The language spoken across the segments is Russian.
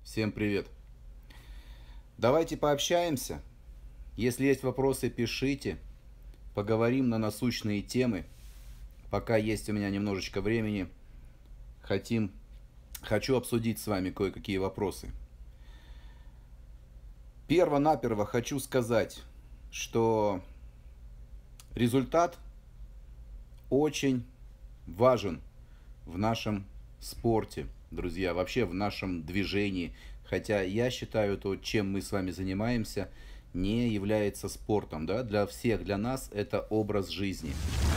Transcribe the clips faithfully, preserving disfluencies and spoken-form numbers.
Всем привет! Давайте пообщаемся. Если есть вопросы, пишите. Поговорим на насущные темы. Пока есть у меня немножечко времени, хотим, хочу обсудить с вами кое-какие вопросы. Перво-наперво хочу сказать, что результат очень важен в нашем спорте, друзья, вообще в нашем движении. Хотя я считаю, то, чем мы с вами занимаемся, не является спортом. Да? Для всех, для нас это образ жизни.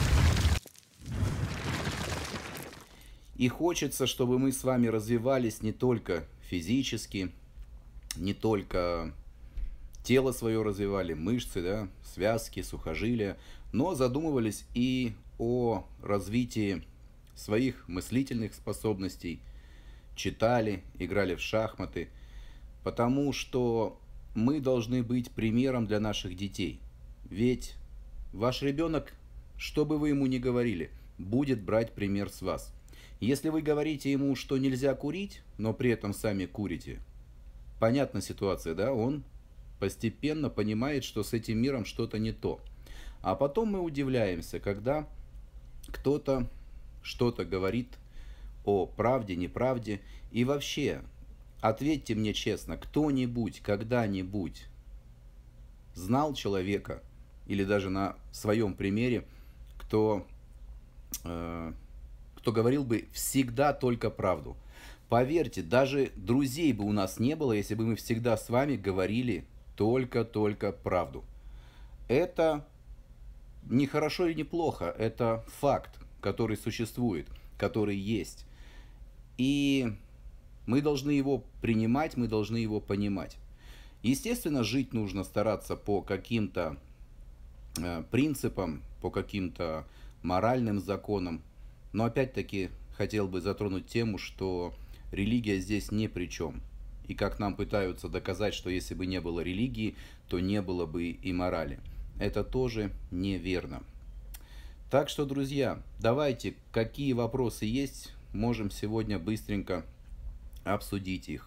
И хочется, чтобы мы с вами развивались не только физически, не только тело свое развивали, мышцы, да, связки, сухожилия, но задумывались и о развитии своих мыслительных способностей, читали, играли в шахматы, потому что мы должны быть примером для наших детей. Ведь ваш ребенок, что бы вы ему ни говорили, будет брать пример с вас. Если вы говорите ему, что нельзя курить, но при этом сами курите, понятна ситуация, да, он постепенно понимает, что с этим миром что-то не то. А потом мы удивляемся, когда кто-то что-то говорит о правде, неправде. И вообще, ответьте мне честно, кто-нибудь когда-нибудь знал человека, или даже на своем примере, кто, э, кто говорил бы всегда только правду? Поверьте, даже друзей бы у нас не было, если бы мы всегда с вами говорили только-только правду. Это не хорошо или не плохо, это факт, который существует, который есть. И мы должны его принимать, мы должны его понимать. Естественно, жить нужно стараться по каким-то э, принципам, по каким-то моральным законам. Но опять-таки хотел бы затронуть тему, что религия здесь ни при чем. И как нам пытаются доказать, что если бы не было религии, то не было бы и морали. Это тоже неверно. Так что, друзья, давайте, какие вопросы есть, можем сегодня быстренько обсудить их.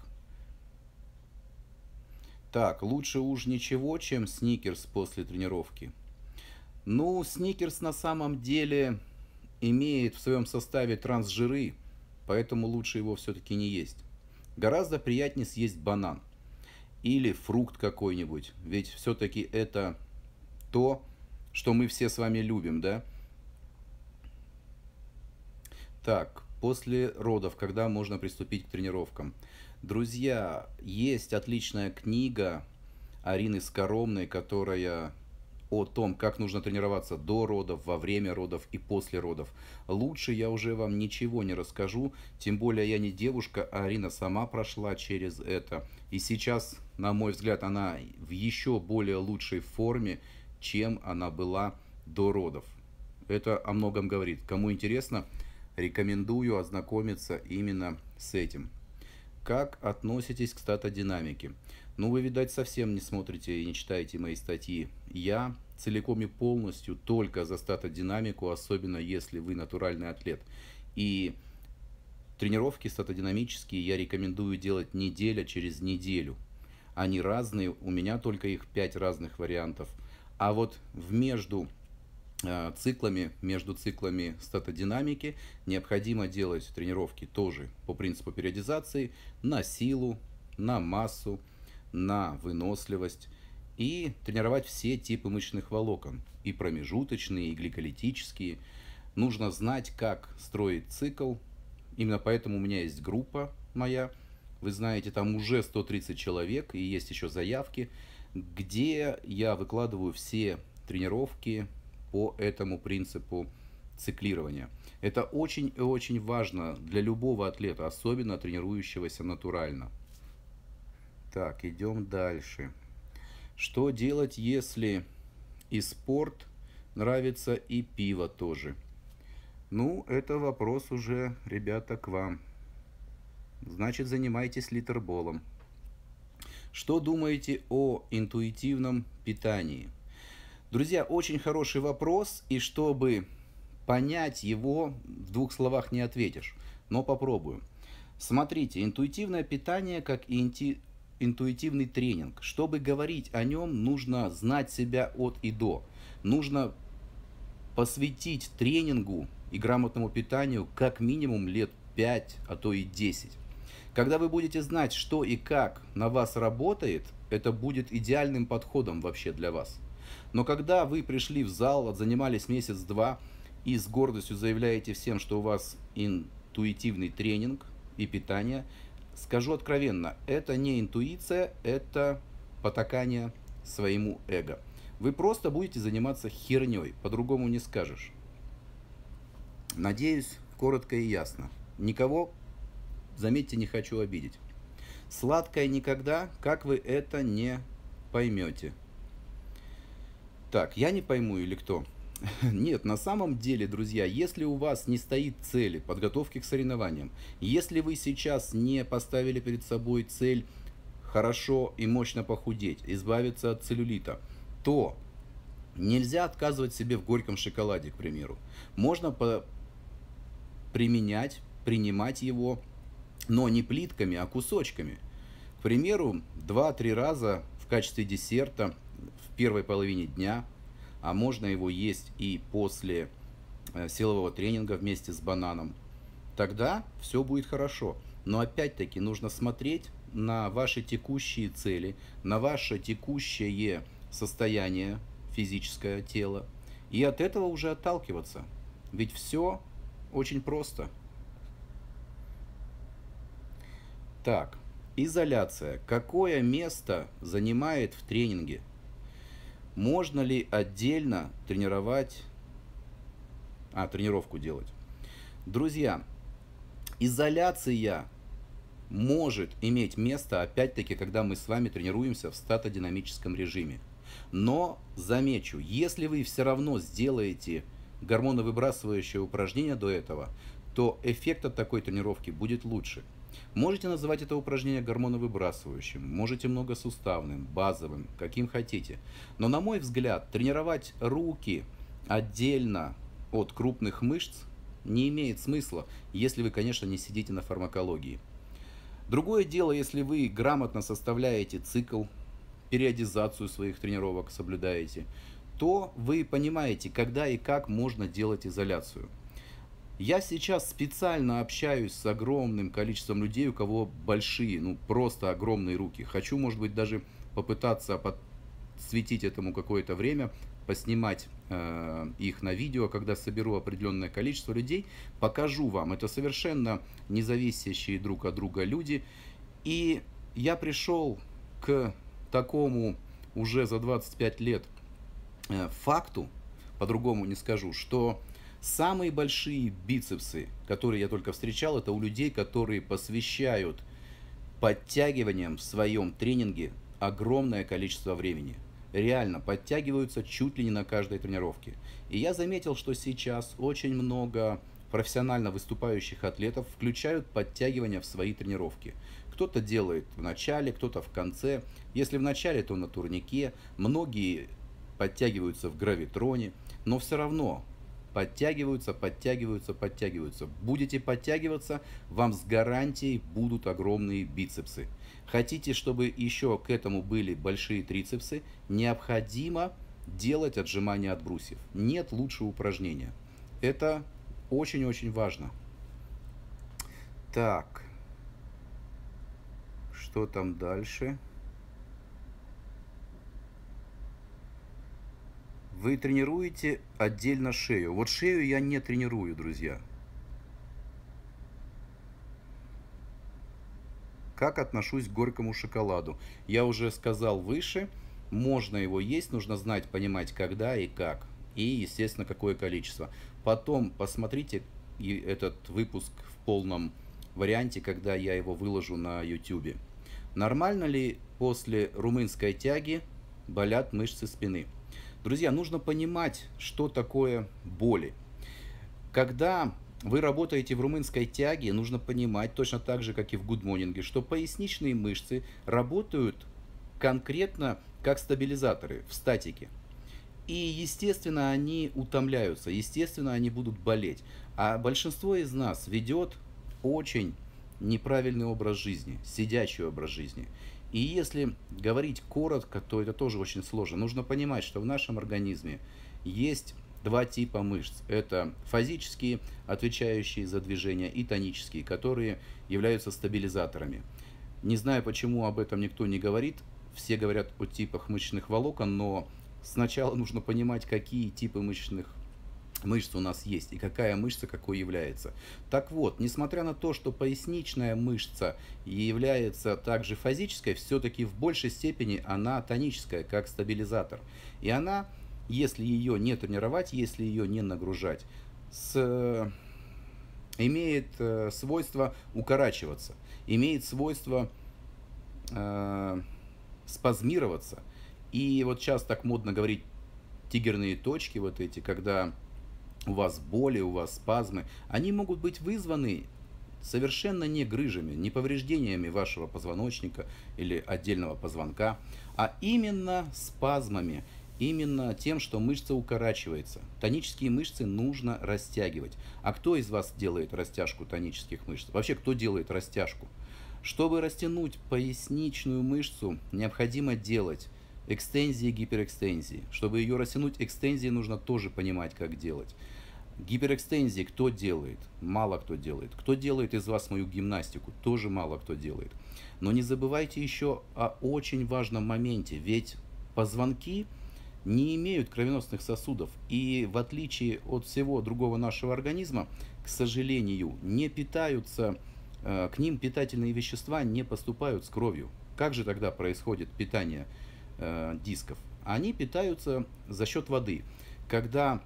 Так, лучше уж ничего, чем сникерс после тренировки. Ну, сникерс на самом деле имеет в своем составе трансжиры, поэтому лучше его все-таки не есть. Гораздо приятнее съесть банан или фрукт какой-нибудь, ведь все-таки это то, что мы все с вами любим, да? Так, после родов, когда можно приступить к тренировкам? Друзья, есть отличная книга Арины Скоромной, которая о том, как нужно тренироваться до родов, во время родов и после родов. Лучше я уже вам ничего не расскажу, тем более я не девушка, а Арина сама прошла через это. И сейчас, на мой взгляд, она в еще более лучшей форме, чем она была до родов. Это о многом говорит. Кому интересно, рекомендую ознакомиться именно с этим. Как относитесь к статодинамике? Ну, вы, видать, совсем не смотрите и не читаете мои статьи. Я целиком и полностью только за статодинамику, особенно если вы натуральный атлет. И тренировки статодинамические я рекомендую делать неделя через неделю. Они разные, у меня только их пять разных вариантов. А вот в между циклами, между циклами статодинамики необходимо делать тренировки тоже по принципу периодизации на силу, на массу, на выносливость и тренировать все типы мышечных волокон, и промежуточные, и гликолитические. Нужно знать, как строить цикл. Именно поэтому у меня есть группа моя, вы знаете, там уже сто тридцать человек, и есть еще заявки, где я выкладываю все тренировки по этому принципу циклирования. Это очень и очень важно для любого атлета, особенно тренирующегося натурально. Так, идем дальше. Что делать, если и спорт нравится, и пиво тоже? Ну, это вопрос уже, ребята, к вам. Значит, занимайтесь литерболом. Что думаете о интуитивном питании? Друзья, очень хороший вопрос, и чтобы понять его, в двух словах не ответишь, но попробую. Смотрите, интуитивное питание, как и инти- интуитивный тренинг. Чтобы говорить о нем, нужно знать себя от и до. Нужно посвятить тренингу и грамотному питанию как минимум лет пять, а то и десять. Когда вы будете знать, что и как на вас работает, это будет идеальным подходом вообще для вас. Но когда вы пришли в зал, отзанимались месяц-два и с гордостью заявляете всем, что у вас интуитивный тренинг и питание, скажу откровенно, это не интуиция, это потакание своему эго. Вы просто будете заниматься херней, по-другому не скажешь. Надеюсь, коротко и ясно. Никого, заметьте, не хочу обидеть. Сладкое никогда, как вы это не поймете. Так, я не пойму или кто? Нет, на самом деле, друзья, если у вас не стоит цели подготовки к соревнованиям, если вы сейчас не поставили перед собой цель хорошо и мощно похудеть, избавиться от целлюлита, то нельзя отказывать себе в горьком шоколаде, к примеру. Можно по применять, принимать его, но не плитками, а кусочками. К примеру, два-три раза в качестве десерта в первой половине дня, а можно его есть и после силового тренинга вместе с бананом. Тогда все будет хорошо. Но опять-таки нужно смотреть на ваши текущие цели, на ваше текущее состояние физическое тела и от этого уже отталкиваться. Ведь все очень просто. Так, изоляция. Какое место занимает в тренинге? Можно ли отдельно тренировать, а, тренировку делать? Друзья, изоляция может иметь место, опять-таки, когда мы с вами тренируемся в статодинамическом режиме. Но замечу, если вы все равно сделаете гормоновыбрасывающее упражнение до этого, то эффект от такой тренировки будет лучше. Можете называть это упражнение гормоновыбрасывающим, можете многосуставным, базовым, каким хотите. Но на мой взгляд, тренировать руки отдельно от крупных мышц не имеет смысла, если вы, конечно, не сидите на фармакологии. Другое дело, если вы грамотно составляете цикл, периодизацию своих тренировок соблюдаете, то вы понимаете, когда и как можно делать изоляцию. Я сейчас специально общаюсь с огромным количеством людей, у кого большие, ну просто огромные руки. Хочу, может быть, даже попытаться подсветить этому какое-то время, поснимать э, их на видео, когда соберу определенное количество людей, покажу вам. Это совершенно независящие друг от друга люди. И я пришел к такому уже за двадцать пять лет э, факту, по-другому не скажу, что самые большие бицепсы, которые я только встречал, это у людей, которые посвящают подтягиваниям в своем тренинге огромное количество времени. Реально подтягиваются чуть ли не на каждой тренировке. И я заметил, что сейчас очень много профессионально выступающих атлетов включают подтягивания в свои тренировки. Кто-то делает в начале, кто-то в конце. Если в начале, то на турнике. Многие подтягиваются в гравитроне, но все равно подтягиваются, подтягиваются, подтягиваются. Будете подтягиваться, вам с гарантией будут огромные бицепсы. Хотите, чтобы еще к этому были большие трицепсы, необходимо делать отжимания от брусьев. Нет лучше упражнения. Это очень-очень важно. Так, что там дальше? Вы тренируете отдельно шею. Вот шею я не тренирую, друзья. Как отношусь к горькому шоколаду? Я уже сказал выше, можно его есть, нужно знать, понимать, когда и как. И, естественно, какое количество. Потом посмотрите этот выпуск в полном варианте, когда я его выложу на ютубе. Нормально ли после румынской тяги болят мышцы спины? Друзья, нужно понимать, что такое боли. Когда вы работаете в румынской тяге, нужно понимать, точно так же, как и в гудморнинге, что поясничные мышцы работают конкретно как стабилизаторы в статике. И, естественно, они утомляются, естественно, они будут болеть. А большинство из нас ведет очень неправильный образ жизни, сидячий образ жизни. И если говорить коротко, то это тоже очень сложно. Нужно понимать, что в нашем организме есть два типа мышц. Это фазические, отвечающие за движение, и тонические, которые являются стабилизаторами. Не знаю, почему об этом никто не говорит. Все говорят о типах мышечных волокон, но сначала нужно понимать, какие типы мышечных мышц у нас есть и какая мышца какой является. Так вот, несмотря на то, что поясничная мышца является также фазической, все-таки в большей степени она тоническая, как стабилизатор. И она, если ее не тренировать, если ее не нагружать, с... имеет э, свойство укорачиваться, имеет свойство э, спазмироваться. И вот сейчас так модно говорить тигерные точки, вот эти, когда у вас боли, у вас спазмы, они могут быть вызваны совершенно не грыжами, не повреждениями вашего позвоночника или отдельного позвонка, а именно спазмами, именно тем, что мышца укорачивается. Тонические мышцы нужно растягивать. А кто из вас делает растяжку тонических мышц? Вообще, кто делает растяжку? Чтобы растянуть поясничную мышцу, необходимо делать экстензии и гиперэкстензии. Чтобы ее растянуть, экстензии нужно тоже понимать, как делать. Гиперэкстензии кто делает? Мало кто делает. Кто делает из вас мою гимнастику? Тоже мало кто делает. Но не забывайте еще о очень важном моменте, ведь позвонки не имеют кровеносных сосудов и в отличие от всего другого нашего организма, к сожалению, не питаются, к ним питательные вещества не поступают с кровью. Как же тогда происходит питание э, дисков? Они питаются за счет воды. Когда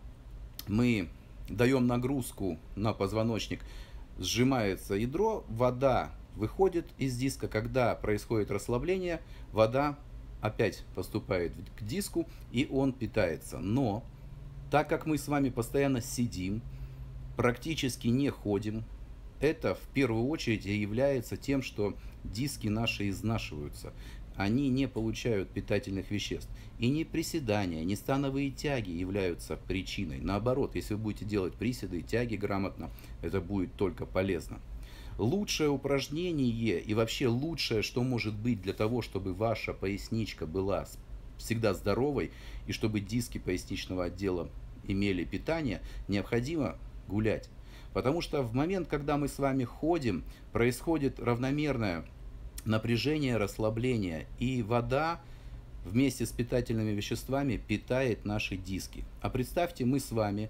мы даем нагрузку на позвоночник, сжимается ядро, вода выходит из диска. Когда происходит расслабление, вода опять поступает к диску и он питается. Но так как мы с вами постоянно сидим, практически не ходим, это в первую очередь является тем, что диски наши изнашиваются. Они не получают питательных веществ. И не приседания, не становые тяги являются причиной. Наоборот, если вы будете делать приседы и тяги грамотно, это будет только полезно. Лучшее упражнение и вообще лучшее, что может быть для того, чтобы ваша поясничка была всегда здоровой и чтобы диски поясничного отдела имели питание, необходимо гулять. Потому что в момент, когда мы с вами ходим, происходит равномерное напряжение, расслабление, и вода вместе с питательными веществами питает наши диски. А представьте, мы с вами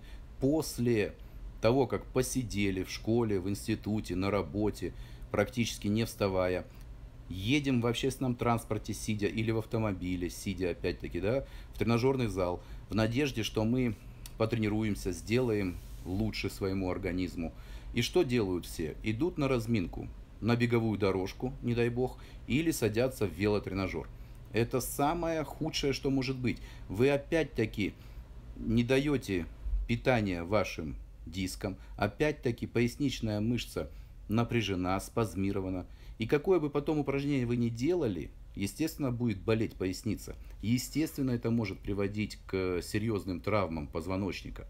после того, как посидели в школе, в институте, на работе, практически не вставая, едем в общественном транспорте, сидя, или в автомобиле, сидя, опять-таки, да, в тренажерный зал, в надежде, что мы потренируемся, сделаем лучше своему организму. И что делают все? Идут на разминку, на беговую дорожку, не дай бог, или садятся в велотренажер. Это самое худшее, что может быть. Вы опять-таки не даете питания вашим дискам, опять-таки поясничная мышца напряжена, спазмирована. И какое бы потом упражнение вы ни делали, естественно, будет болеть поясница. Естественно, это может приводить к серьезным травмам позвоночника.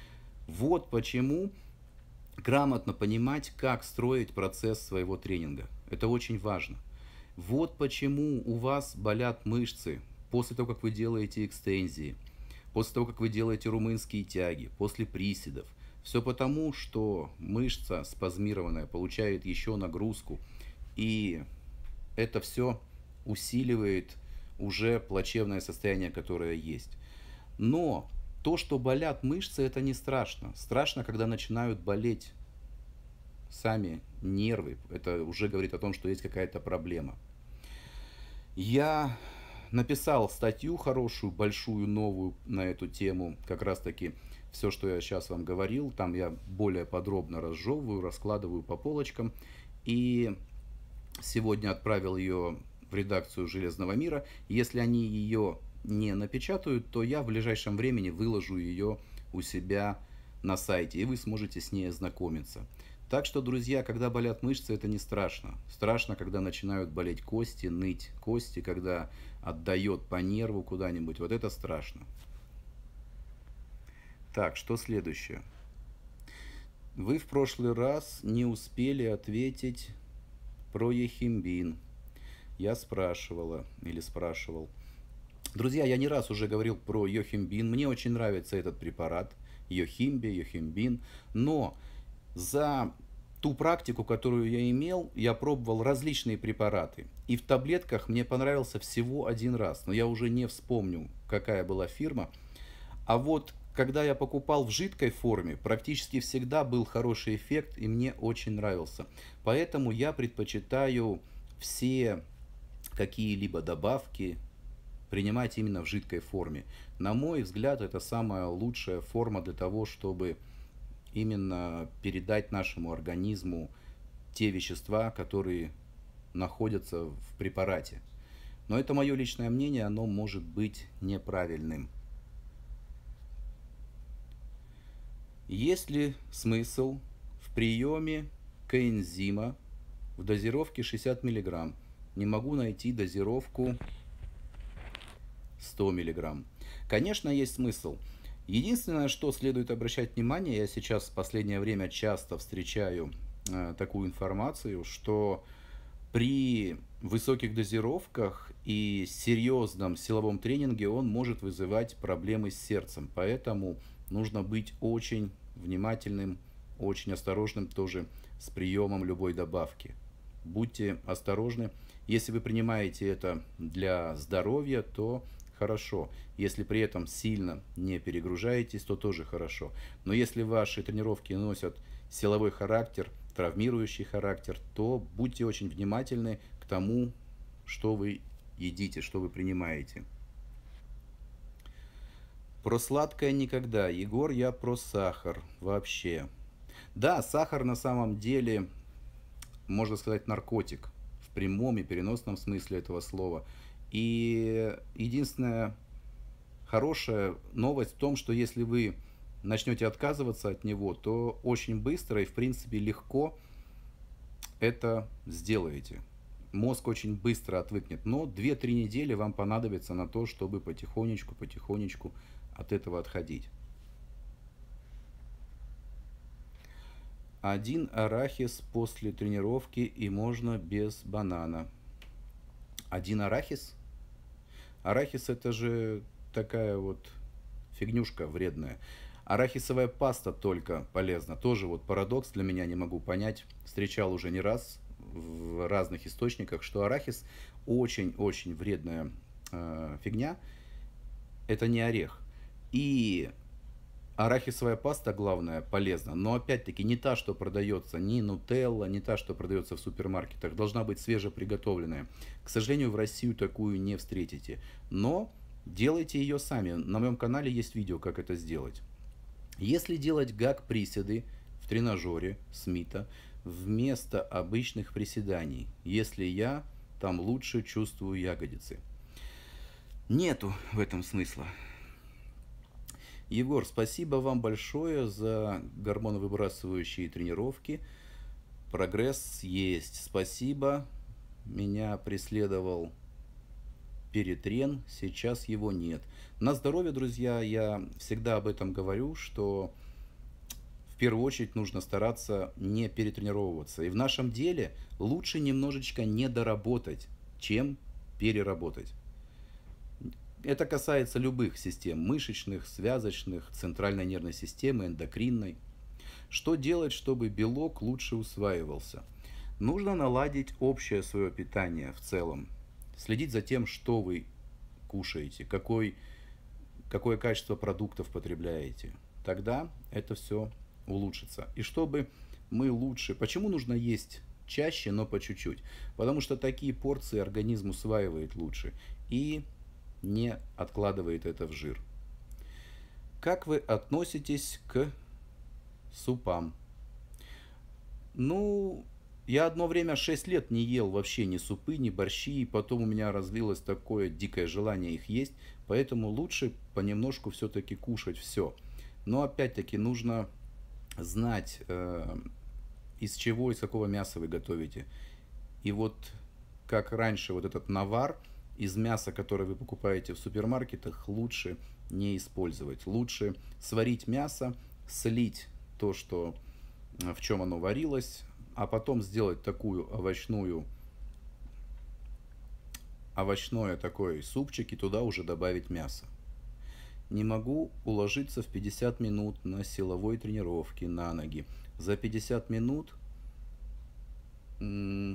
Вот почему грамотно понимать, как строить процесс своего тренинга. Это очень важно. Вот почему у вас болят мышцы после того, как вы делаете экстензии, после того, как вы делаете румынские тяги, после приседов. Все потому, что мышца спазмированная получает еще нагрузку, и это все усиливает уже плачевное состояние, которое есть. Но то, что болят мышцы, это не страшно. Страшно, когда начинают болеть сами нервы. Это уже говорит о том, что есть какая-то проблема. Я написал статью хорошую, большую, новую на эту тему. Как раз таки все, что я сейчас вам говорил. Там я более подробно разжевываю, раскладываю по полочкам. И сегодня отправил ее в редакцию «Железного мира». Если они ее не напечатают, то я в ближайшем времени выложу ее у себя на сайте, и вы сможете с ней ознакомиться. Так что, друзья, когда болят мышцы, это не страшно. Страшно, когда начинают болеть кости, ныть кости, когда отдает по нерву куда-нибудь. Вот это страшно. Так, что следующее? Вы в прошлый раз не успели ответить про ехимбин я спрашивала или спрашивал. Друзья, я не раз уже говорил про йохимбин. Мне очень нравится этот препарат. Йохимби, йохимбин. Но за ту практику, которую я имел, я пробовал различные препараты. И в таблетках мне понравился всего один раз. Но я уже не вспомню, какая была фирма. А вот когда я покупал в жидкой форме, практически всегда был хороший эффект и мне очень нравился. Поэтому я предпочитаю все какие-либо добавки принимать именно в жидкой форме. На мой взгляд, это самая лучшая форма для того, чтобы именно передать нашему организму те вещества, которые находятся в препарате. Но это мое личное мнение, оно может быть неправильным. Есть ли смысл в приеме коэнзима в дозировке шестьдесят миллиграмм? Не могу найти дозировку сто миллиграмм. Конечно, есть смысл. Единственное, что следует обращать внимание, я сейчас в последнее время часто встречаю э, такую информацию, что при высоких дозировках и серьезном силовом тренинге он может вызывать проблемы с сердцем. Поэтому нужно быть очень внимательным, очень осторожным тоже с приемом любой добавки. Будьте осторожны. Если вы принимаете это для здоровья, то хорошо. Если при этом сильно не перегружаетесь, то тоже хорошо. Но если ваши тренировки носят силовой характер, травмирующий характер, то будьте очень внимательны к тому, что вы едите, что вы принимаете. Про сладкое никогда. Егор, я про сахар вообще. Да, сахар на самом деле, можно сказать, наркотик. В прямом и переносном смысле этого слова. И единственная хорошая новость в том, что если вы начнете отказываться от него, то очень быстро и в принципе легко это сделаете. Мозг очень быстро отвыкнет, но две-три недели вам понадобится на то, чтобы потихонечку, потихонечку от этого отходить. Один арахис после тренировки и можно без банана. Один арахис? Арахис это же такая вот фигнюшка вредная. Арахисовая паста только полезна. Тоже вот парадокс для меня, не могу понять. Встречал уже не раз в разных источниках, что арахис очень-очень вредная э, фигня. Это не орех. И арахисовая паста, главное, полезна, но опять-таки не та, что продается, не нутелла, не та, что продается в супермаркетах, должна быть свежеприготовленная. К сожалению, в Россию такую не встретите, но делайте ее сами. На моем канале есть видео, как это сделать. Если делать гак-приседы в тренажере Смита вместо обычных приседаний, если я там лучше чувствую ягодицы, нету в этом смысла. Егор, спасибо вам большое за гормоновыбрасывающие тренировки. Прогресс есть. Спасибо. Меня преследовал перетрен, сейчас его нет. На здоровье, друзья, я всегда об этом говорю, что в первую очередь нужно стараться не перетренировываться. И в нашем деле лучше немножечко не доработать, чем переработать. Это касается любых систем: мышечных, связочных, центральной нервной системы, эндокринной. Что делать, чтобы белок лучше усваивался? Нужно наладить общее свое питание в целом. Следить за тем, что вы кушаете, какой, какое качество продуктов потребляете. Тогда это все улучшится. И чтобы мы лучше... Почему нужно есть чаще, но по чуть-чуть? Потому что такие порции организм усваивает лучше и не откладывает это в жир. Как вы относитесь к супам? Ну, я одно время шесть лет не ел вообще ни супы, ни борщи, и потом у меня развилось такое дикое желание их есть, поэтому лучше понемножку все-таки кушать все. Но опять-таки нужно знать, э, из чего, из какого мяса вы готовите. И вот как раньше вот этот навар из мяса, которое вы покупаете в супермаркетах, лучше не использовать. Лучше сварить мясо, слить то, что, в чем оно варилось, а потом сделать такую овощную, овощное такой супчик и туда уже добавить мясо. Не могу уложиться в пятьдесят минут на силовой тренировке на ноги. За пятьдесят минут не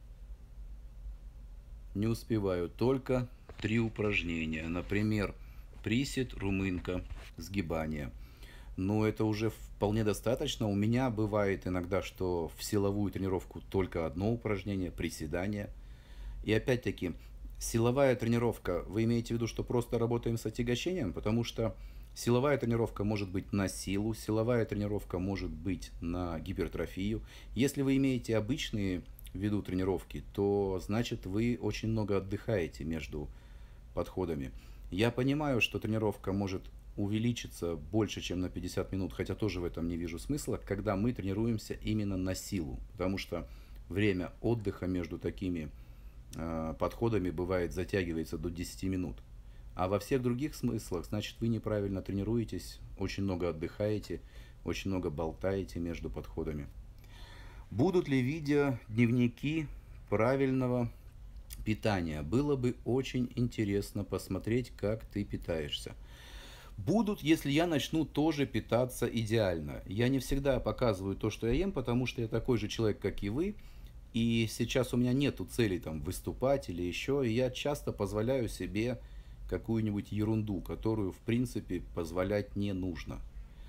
успеваю, только три упражнения. Например, присед, румынка, сгибание. Но это уже вполне достаточно. У меня бывает иногда, что в силовую тренировку только одно упражнение, приседание. И опять-таки, силовая тренировка, вы имеете в виду, что просто работаем с отягощением? Потому что силовая тренировка может быть на силу, силовая тренировка может быть на гипертрофию. Если вы имеете обычные в виду тренировки, то значит вы очень много отдыхаете между подходами. Я понимаю, что тренировка может увеличиться больше, чем на пятьдесят минут, хотя тоже в этом не вижу смысла, когда мы тренируемся именно на силу, потому что время отдыха между такими э, подходами бывает затягивается до десяти минут. А во всех других смыслах, значит, вы неправильно тренируетесь, очень много отдыхаете, очень много болтаете между подходами. Будут ли видео дневники правильного питания? Было бы очень интересно посмотреть, как ты питаешься. Будут, если я начну тоже питаться идеально. Я не всегда показываю то, что я ем, потому что я такой же человек, как и вы. И сейчас у меня нету цели там выступать или еще. И я часто позволяю себе какую-нибудь ерунду, которую в принципе позволять не нужно.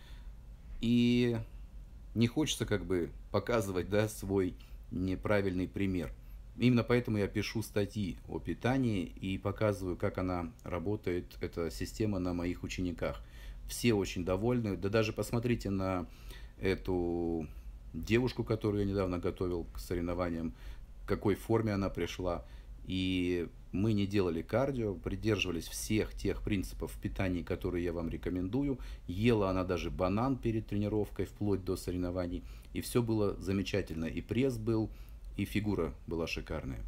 И не хочется как бы показывать, да, свой неправильный пример. Именно поэтому я пишу статьи о питании и показываю, как она работает, эта система на моих учениках. Все очень довольны. Да даже посмотрите на эту девушку, которую я недавно готовил к соревнованиям, в какой форме она пришла. И мы не делали кардио, придерживались всех тех принципов в питании, которые я вам рекомендую. Ела она даже банан перед тренировкой, вплоть до соревнований. И все было замечательно. И пресс был, и фигура была шикарная.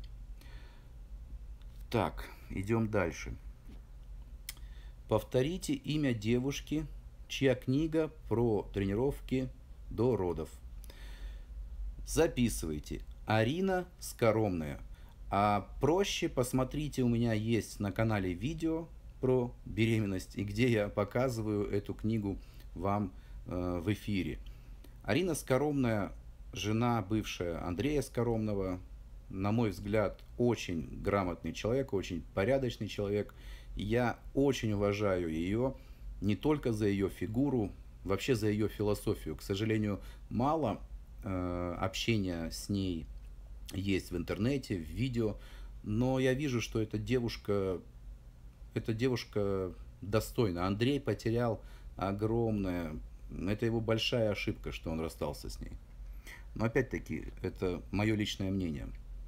Так, идем дальше. Повторите имя девушки, чья книга про тренировки до родов. Записывайте. Арина Скоромная. А проще посмотрите, у меня есть на канале видео про беременность, и где я показываю эту книгу вам э, в эфире. Арина Скоромная, жена бывшая Андрея Скоромного, на мой взгляд, очень грамотный человек, очень порядочный человек. Я очень уважаю ее не только за ее фигуру, вообще за ее философию. К сожалению, мало э, общения с ней есть в интернете, в видео, но я вижу, что эта девушка, эта девушка достойна. Андрей потерял огромное, это его большая ошибка, что он расстался с ней. Но опять-таки, это мое личное мнение.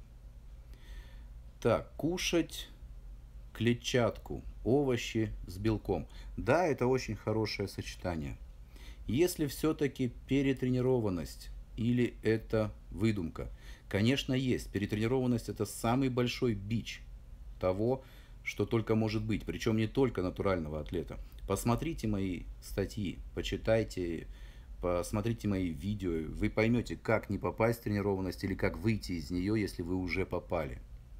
Так, кушать клетчатку, овощи с белком. Да, это очень хорошее сочетание. Если все-таки перетренированность или это выдумка? Конечно, есть. Перетренированность – это самый большой бич того, что только может быть. Причем не только натурального атлета. Посмотрите мои статьи, почитайте, посмотрите мои видео. Вы поймете, как не попасть в тренированность или как выйти из нее, если вы уже попали.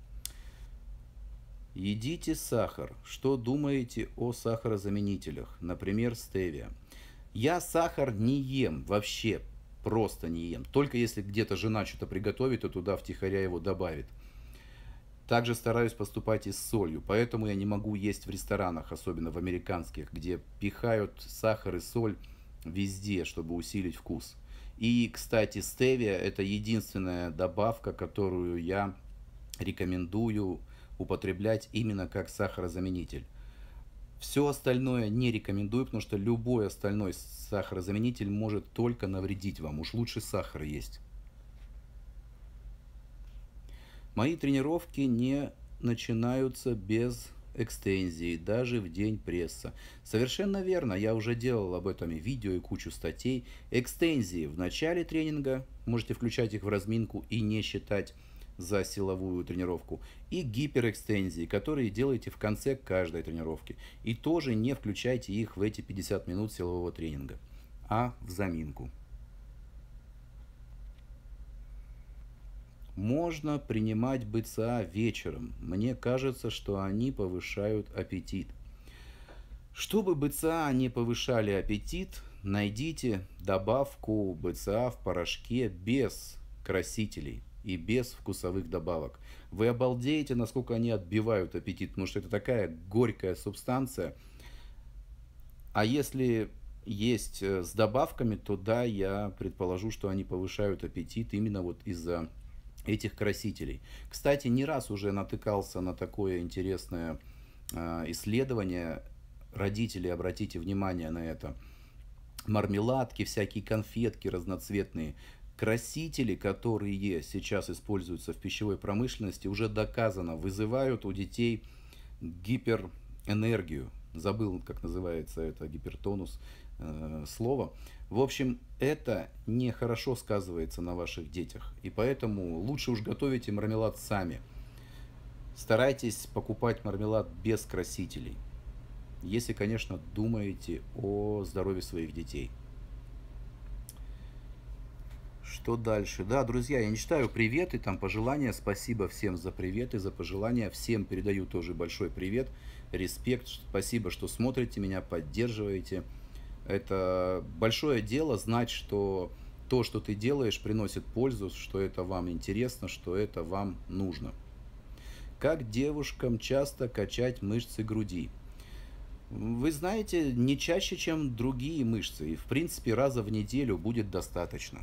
Едите сахар. Что думаете о сахарозаменителях? Например, стевия. Я сахар не ем вообще. Просто не ем. Только если где-то жена что-то приготовит, то туда втихаря его добавит. Также стараюсь поступать и с солью. Поэтому я не могу есть в ресторанах, особенно в американских, где пихают сахар и соль везде, чтобы усилить вкус. И, кстати, стевия – это единственная добавка, которую я рекомендую употреблять именно как сахарозаменитель. Все остальное не рекомендую, потому что любой остальной сахарозаменитель может только навредить вам. Уж лучше сахар есть. Мои тренировки не начинаются без экстензии, даже в день пресса. Совершенно верно, я уже делал об этом и видео, и кучу статей. Экстензии в начале тренинга, можете включать их в разминку и не считать за силовую тренировку, и гиперэкстензии, которые делаете в конце каждой тренировки. И тоже не включайте их в эти пятьдесят минут силового тренинга, а в заминку. Можно принимать БЦА вечером. Мне кажется, что они повышают аппетит. Чтобы БЦА не повышали аппетит, найдите добавку БЦА в порошке без красителей и без вкусовых добавок. Вы обалдеете, насколько они отбивают аппетит, потому что это такая горькая субстанция. А если есть с добавками, то да, я предположу, что они повышают аппетит именно вот из-за этих красителей. Кстати, не раз уже натыкался на такое интересное э, исследование. Родители, обратите внимание на это. Мармеладки, всякие конфетки разноцветные. Красители, которые сейчас используются в пищевой промышленности, уже доказано, вызывают у детей гиперэнергию. Забыл, как называется это, гипертонус э, слово. В общем, это нехорошо сказывается на ваших детях. И поэтому лучше уж готовите мармелад сами. Старайтесь покупать мармелад без красителей. Если, конечно, думаете о здоровье своих детей. Что дальше? Да, друзья, я не читаю приветы, там пожелания. Спасибо всем за приветы, за пожелания. Всем передаю тоже большой привет, респект. Спасибо, что смотрите меня, поддерживаете. Это большое дело знать, что то, что ты делаешь, приносит пользу, что это вам интересно, что это вам нужно. Как девушкам часто качать мышцы груди? Вы знаете, не чаще, чем другие мышцы. И в принципе раза в неделю будет достаточно.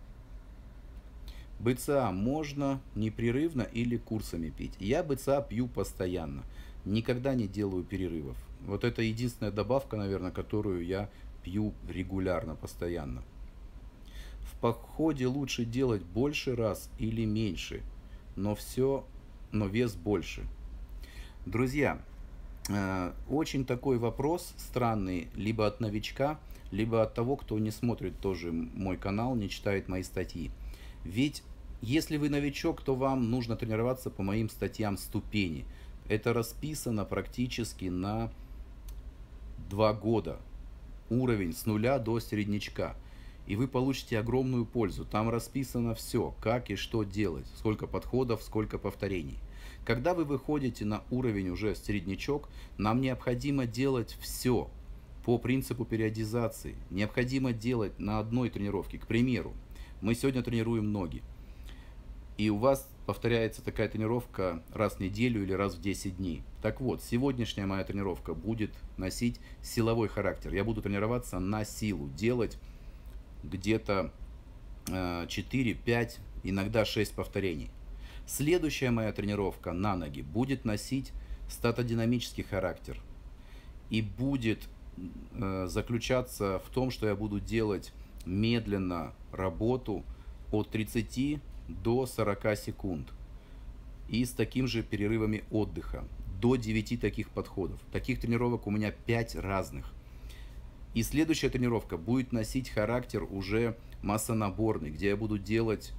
БЦА можно непрерывно или курсами пить. Я БЦА пью постоянно. Никогда не делаю перерывов. Вот это единственная добавка, наверное, которую я пью регулярно, постоянно. В походе лучше делать больше раз или меньше, но все, но вес больше. Друзья, очень такой вопрос странный, либо от новичка, либо от того, кто не смотрит тоже мой канал, не читает мои статьи. Ведь если вы новичок, то вам нужно тренироваться по моим статьям ступени. Это расписано практически на два года. Уровень с нуля до середнячка. И вы получите огромную пользу. Там расписано все, как и что делать, сколько подходов, сколько повторений. Когда вы выходите на уровень уже середнячок, нам необходимо делать все по принципу периодизации. Необходимо делать на одной тренировке. К примеру, мы сегодня тренируем ноги. И у вас повторяется такая тренировка раз в неделю или раз в десять дней. Так вот, сегодняшняя моя тренировка будет носить силовой характер. Я буду тренироваться на силу, делать где-то четыре, пять, иногда шесть повторений. Следующая моя тренировка на ноги будет носить статодинамический характер. И будет заключаться в том, что я буду делать медленно работу от тридцати до сорока секунд. И с таким же перерывами отдыха. До девяти таких подходов. Таких тренировок у меня пять разных. И следующая тренировка будет носить характер уже массонаборный, где я буду делать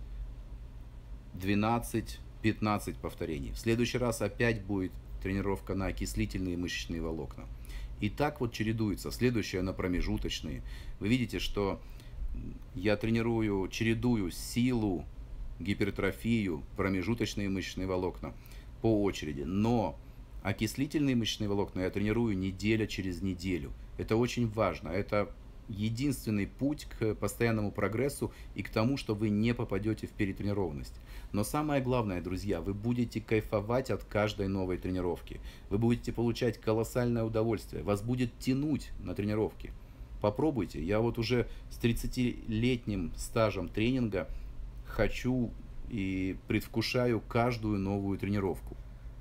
двенадцать-пятнадцать повторений. В следующий раз опять будет тренировка на окислительные мышечные волокна. И так вот чередуется. Следующая на промежуточные. Вы видите, что я тренирую, чередую силу, гипертрофию, промежуточные мышечные волокна по очереди. Но окислительные мышечные волокна я тренирую неделя через неделю. Это очень важно. Это единственный путь к постоянному прогрессу и к тому, что вы не попадете в перетренированность. Но самое главное, друзья, вы будете кайфовать от каждой новой тренировки. Вы будете получать колоссальное удовольствие. Вас будет тянуть на тренировки. Попробуйте. Я вот уже с тридцатилетним стажем тренинга хочу и предвкушаю каждую новую тренировку.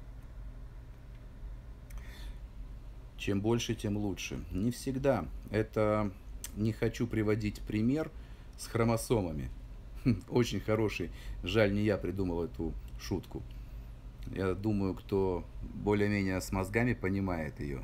Чем больше, тем лучше. Не всегда. Это не хочу приводить пример с хромосомами. Очень хороший. Жаль, не я придумал эту шутку. Я думаю, кто более-менее с мозгами понимает ее.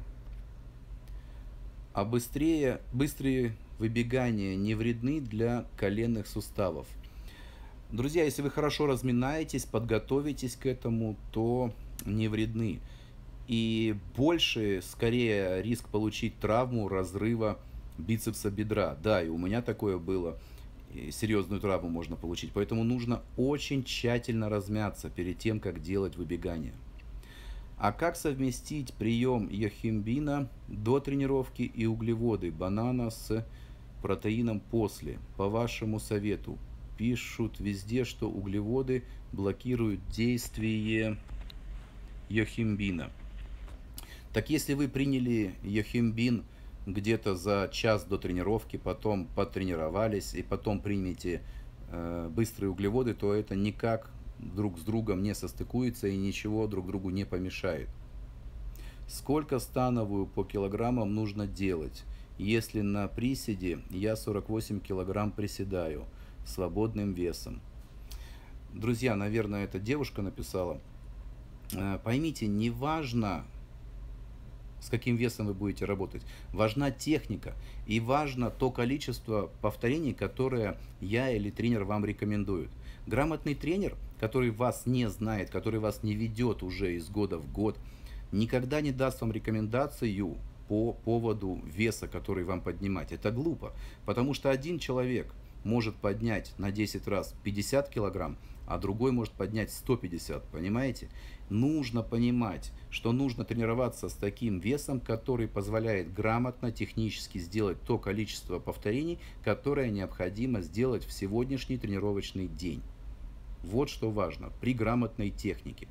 А быстрее, быстрые выбегания не вредны для коленных суставов. Друзья, если вы хорошо разминаетесь, подготовитесь к этому, то не вредны. И больше, скорее, риск получить травму разрыва бицепса бедра. Да, и у меня такое было. и серьезную травму можно получить. Поэтому нужно очень тщательно размяться перед тем, как делать выбегание. А как совместить прием йохимбина до тренировки и углеводы банана с протеином после? По вашему совету. Пишут везде, что углеводы блокируют действие йохимбина. Так если вы приняли йохимбин где-то за час до тренировки, потом потренировались и потом примете э, быстрые углеводы, то это никак друг с другом не состыкуется и ничего друг другу не помешает. Сколько становую по килограммам нужно делать, если на приседе я сорок восемь килограмм приседаю свободным весом? Друзья, наверное, эта девушка написала. Поймите, не важно, с каким весом вы будете работать. Важна техника и важно то количество повторений, которое я или тренер вам рекомендует. Грамотный тренер, который вас не знает, который вас не ведет уже из года в год, никогда не даст вам рекомендацию по поводу веса, который вам поднимать. Это глупо, потому что один человек может поднять на десять раз пятьдесят килограмм, а другой может поднять сто пятьдесят, понимаете? Нужно понимать, что нужно тренироваться с таким весом, который позволяет грамотно, технически сделать то количество повторений, которое необходимо сделать в сегодняшний тренировочный день. Вот что важно при грамотной технике.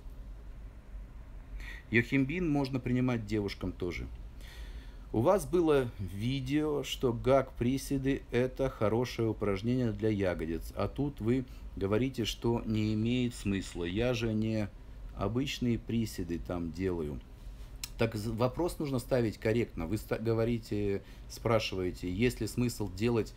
Йохимбин можно принимать девушкам тоже. У вас было видео, что гак-приседы это хорошее упражнение для ягодиц, а тут вы говорите, что не имеет смысла. Я же не обычные приседы там делаю. Так вопрос нужно ставить корректно. Вы говорите, спрашиваете, есть ли смысл делать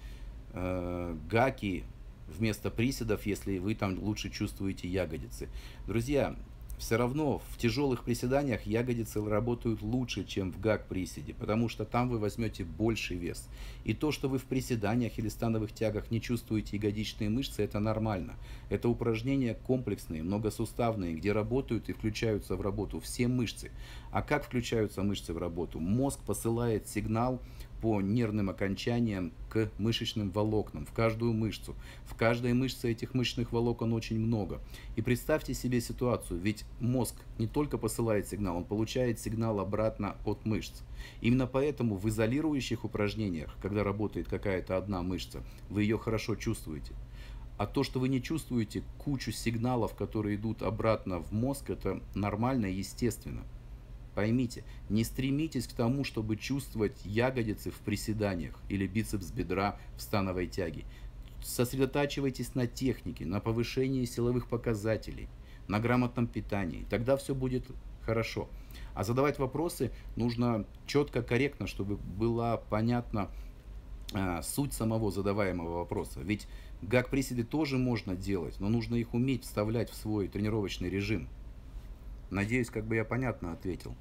э, гаки вместо приседов, если вы там лучше чувствуете ягодицы. Друзья, все равно в тяжелых приседаниях ягодицы работают лучше, чем в гак-приседе, потому что там вы возьмете больший вес. И то, что вы в приседаниях или становых тягах не чувствуете ягодичные мышцы, это нормально. Это упражнения комплексные, многосуставные, где работают и включаются в работу все мышцы. А как включаются мышцы в работу? Мозг посылает сигнал по нервным окончаниям к мышечным волокнам, в каждую мышцу. В каждой мышце этих мышечных волокон очень много. И представьте себе ситуацию, ведь мозг не только посылает сигнал, он получает сигнал обратно от мышц. Именно поэтому в изолирующих упражнениях, когда работает какая-то одна мышца, вы ее хорошо чувствуете. А то, что вы не чувствуете кучу сигналов, которые идут обратно в мозг, это нормально и естественно. Поймите, не стремитесь к тому, чтобы чувствовать ягодицы в приседаниях или бицепс бедра в становой тяге. Сосредотачивайтесь на технике, на повышении силовых показателей, на грамотном питании. Тогда все будет хорошо. А задавать вопросы нужно четко, корректно, чтобы была понятна а, суть самого задаваемого вопроса. Ведь гак-приседы тоже можно делать, но нужно их уметь вставлять в свой тренировочный режим. Надеюсь, как бы я понятно ответил.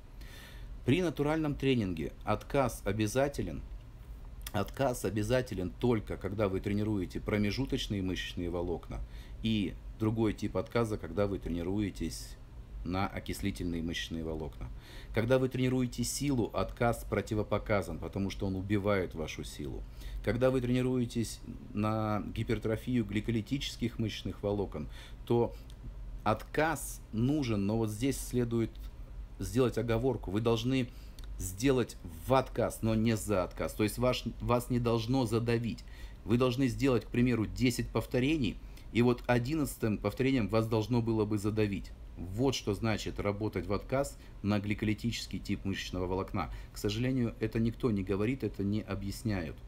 При натуральном тренинге отказ обязателен. Отказ обязателен только, когда вы тренируете промежуточные мышечные волокна, и другой тип отказа, когда вы тренируетесь на окислительные мышечные волокна. Когда вы тренируете силу, отказ противопоказан, потому что он убивает вашу силу. Когда вы тренируетесь на гипертрофию гликолитических мышечных волокон, то отказ нужен, но вот здесь следует сделать оговорку. Вы должны сделать в отказ, но не за отказ. То есть ваш, вас не должно задавить. Вы должны сделать, к примеру, десять повторений, и вот одиннадцатым повторением вас должно было бы задавить. Вот что значит работать в отказ на гликолитический тип мышечного волокна. К сожалению, это никто не говорит, это не объясняют.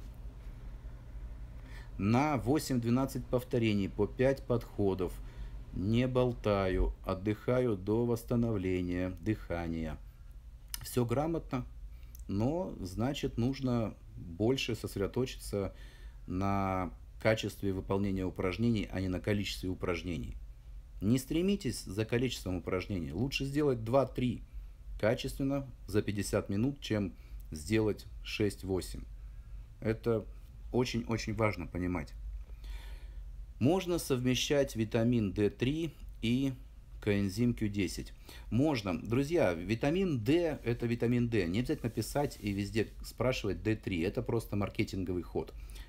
На восемь-двенадцать повторений по пять подходов. Не болтаю, отдыхаю до восстановления дыхания. Все грамотно, но значит нужно больше сосредоточиться на качестве выполнения упражнений, а не на количестве упражнений. Не стремитесь за количеством упражнений. Лучше сделать два-три качественно за пятьдесят минут, чем сделать шесть-восемь. Это очень-очень важно понимать. Можно совмещать витамин дэ три и коэнзим кью десять. Можно. Друзья, витамин D это витамин D. Не обязательно писать и везде спрашивать дэ три. Это просто маркетинговый ход.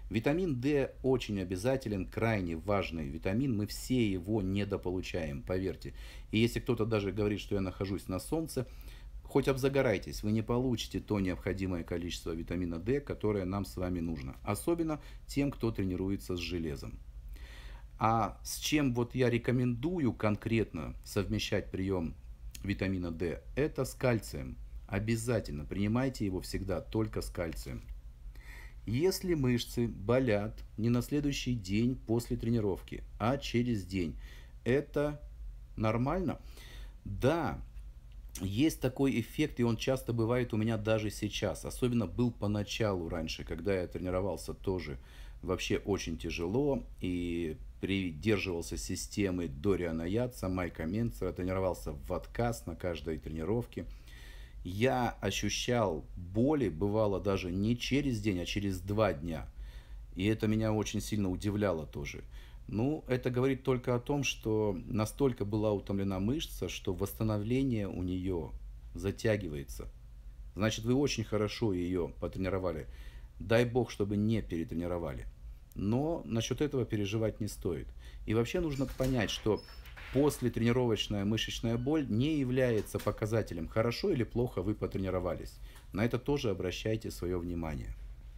Витамин D очень обязателен, крайне важный витамин, мы все его недополучаем, поверьте. И если кто-то даже говорит, что я нахожусь на солнце, хоть обзагорайтесь, вы не получите то необходимое количество витамина D, которое нам с вами нужно. Особенно тем, кто тренируется с железом. А с чем вот я рекомендую конкретно совмещать прием витамина D, это с кальцием. Обязательно принимайте его всегда только с кальцием. Если мышцы болят не на следующий день после тренировки, а через день, это нормально? Да, есть такой эффект, и он часто бывает у меня даже сейчас. Особенно был поначалу раньше, когда я тренировался тоже вообще очень тяжело и придерживался системы Дориана Ятса, Майка Менцера, тренировался в отказ на каждой тренировке. Я ощущал боли, бывало даже не через день, а через два дня. И это меня очень сильно удивляло тоже. Ну, это говорит только о том, что настолько была утомлена мышца, что восстановление у нее затягивается. Значит, вы очень хорошо ее потренировали. Дай бог, чтобы не перетренировали. Но насчет этого переживать не стоит. И вообще нужно понять, что послетренировочная мышечная боль не является показателем, хорошо или плохо вы потренировались. На это тоже обращайте свое внимание.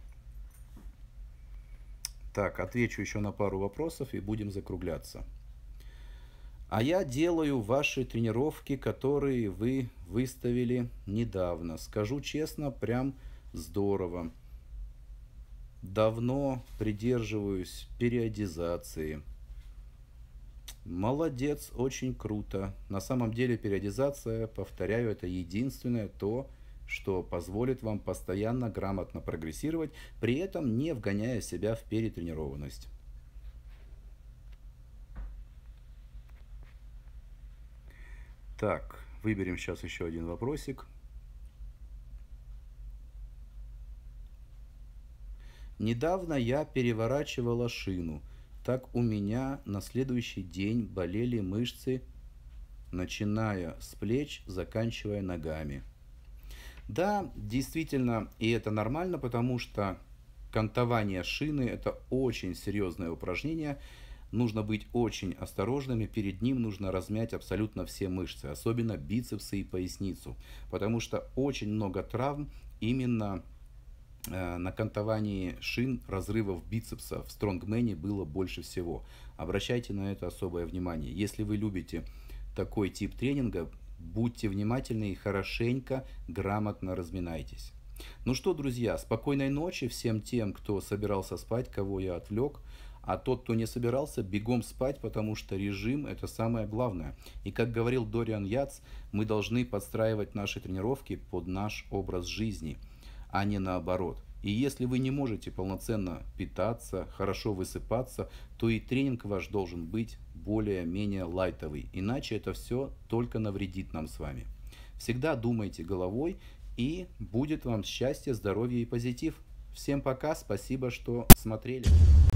Так, отвечу еще на пару вопросов и будем закругляться. А я делаю ваши тренировки, которые вы выставили недавно. Скажу честно, прям здорово. Давно придерживаюсь периодизации. Молодец, очень круто. На самом деле периодизация, повторяю, это единственное то, что позволит вам постоянно грамотно прогрессировать, при этом не вгоняя себя в перетренированность. Так, выберем сейчас еще один вопросик. Недавно я переворачивала шину. Так у меня на следующий день болели мышцы, начиная с плеч, заканчивая ногами. Да, действительно, и это нормально, потому что кантование шины – это очень серьезное упражнение. Нужно быть очень осторожными, перед ним нужно размять абсолютно все мышцы, особенно бицепсы и поясницу, потому что очень много травм именно на кантовании шин, разрывов бицепса в стронгмене было больше всего. Обращайте на это особое внимание. Если вы любите такой тип тренинга, будьте внимательны и хорошенько, грамотно разминайтесь. Ну что, друзья, спокойной ночи всем тем, кто собирался спать, кого я отвлек. А тот, кто не собирался, бегом спать, потому что режим – это самое главное. И как говорил Дориан Ятс, мы должны подстраивать наши тренировки под наш образ жизни, а не наоборот. И если вы не можете полноценно питаться, хорошо высыпаться, то и тренинг ваш должен быть более-менее лайтовый. Иначе это все только навредит нам с вами. Всегда думайте головой, и будет вам счастье, здоровье и позитив. Всем пока, спасибо, что смотрели.